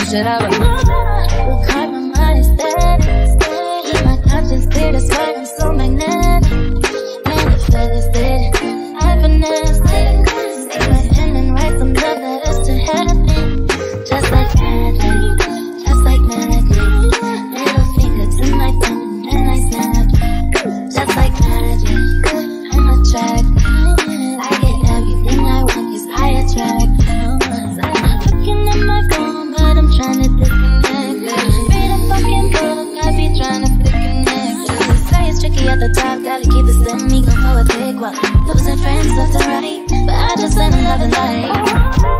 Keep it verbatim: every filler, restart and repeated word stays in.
should I wait? Look hard, my mind is steady. My conscience clear, that's why I'm so magnetic. Manifested, I finessed it. Take my pen and write some love letters to heaven. Just like magic, just like magic. Little finger to my thumb and I snap. Just like magic, I'm attracted. I get everything I want 'cause I attract. I'm looking at my phone, but I'm trying to disconnect. Read a fucking book, I be trying to stay connected. Say it's tricky at the top, gotta keep it semi, go for a thick walk. Losing friends left and right, but I just spend another night.